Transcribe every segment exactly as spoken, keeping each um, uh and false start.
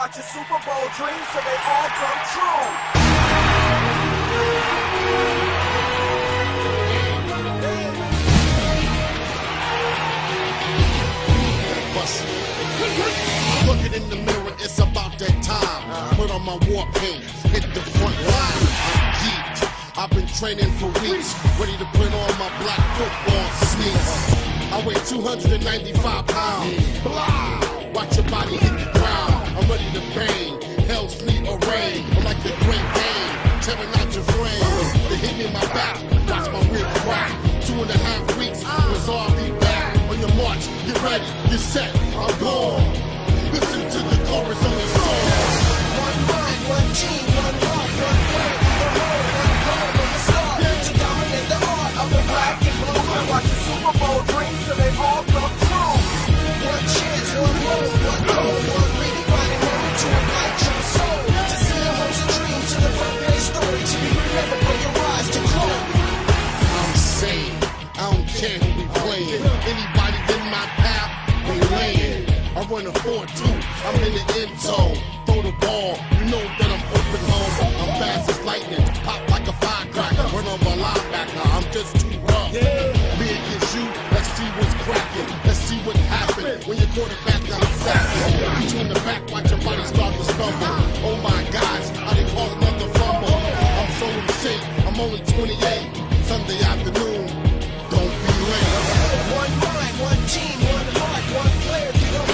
watch your Super Bowl dreams till they all come true. Looking in the mirror, it's about that time. Put on my war paint, hit the front line. I'm geeked. I've been training for weeks, ready to put on my black football sneaks. I weigh two hundred ninety-five pounds. Blah! Watch your body hit the ground. I'm ready to bang. Hell's fleet or rain. I'm like the Great Dane, tearing out your frame. They hit me in my back. Watch my rib crack. Two and a half weeks, it's all be back. On your march, get ready, get set. I'm gone. Listen to the chorus on the song. One mind, one team, one heart, one plan. The whole, one goal, one star. To dominate the art of the black and blue. And watch your Super Bowl dreams till they all come true. One chance, one road, one goal, one reading, writing, moving to ignite your soul. To see your hopes and dreams to the front page story. To be remembered for your rise to glory. I'm sane. I don't care who we playing. Anybody in my path, they laying. I run a four two, I'm in the end zone. Throw the ball, you know that I'm open home. I'm fast as lightning, pop like a firecracker. Run on my linebacker, I'm just too rough. Me against you, let's see what's cracking. Let's see what happens when your quarterback got a sack. You turn the back, watch your body start to stumble. Oh my gosh, I didn't call another fumble. I'm so in shape, I'm only twenty-eight. Sunday afternoon, don't be late. One mind, one team, one heart, one player.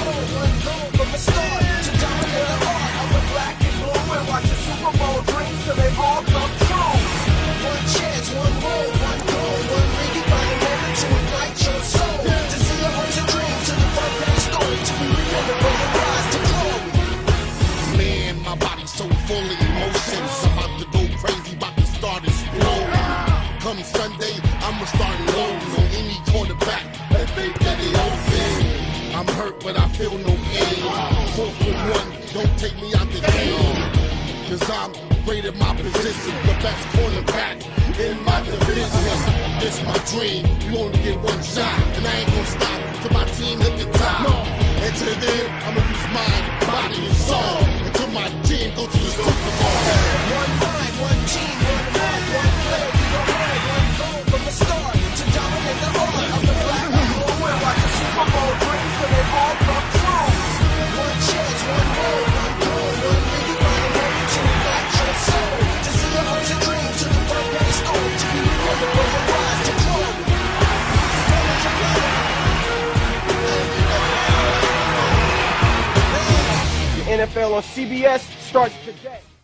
Till they all come true. One chance, one road, one goal, one ring. You find a moment to ignite your soul. To see your hopes and dreams to the front page story. To be remembered for your rise to glory. Man, my body's so full of emotions. I'm about to go crazy, about to start exploding. Come Sunday, I'ma start loading on any quarterback that think that they open. I'm hurt, but I feel no pain. Four for one, don't take me out the game. Cause I'm great at my position, the best cornerback in my division. It's my dream, you only get one shot. And I ain't gonna stop till my team hit the top. No. And till then, I'ma use mind, body, and soul. Until my team go to the Super Bowl. One mind, one team, one heart, one player. We gon' win, one goal from the start. To dominate the art of the black and blue. And watch the Super Bowl dreams till they all come true. One chance, one road, one goal, one ring. N F L on C B S starts today.